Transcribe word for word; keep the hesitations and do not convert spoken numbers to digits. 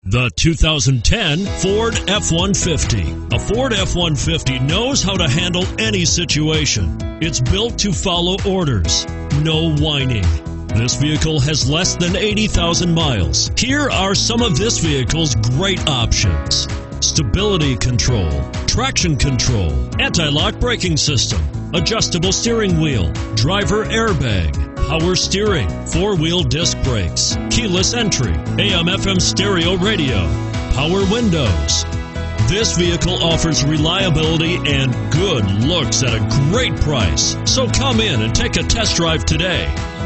The two thousand ten Ford F one fifty. A Ford F one fifty knows how to handle any situation. It's built to follow orders, no whining. This vehicle has less than eighty thousand miles. Here are some of this vehicle's great options: stability control, traction control, anti-lock braking system, adjustable steering wheel, driver airbag, power steering, four-wheel disc brakes, keyless entry, A M F M stereo radio, power windows. This vehicle offers reliability and good looks at a great price. So come in and take a test drive today.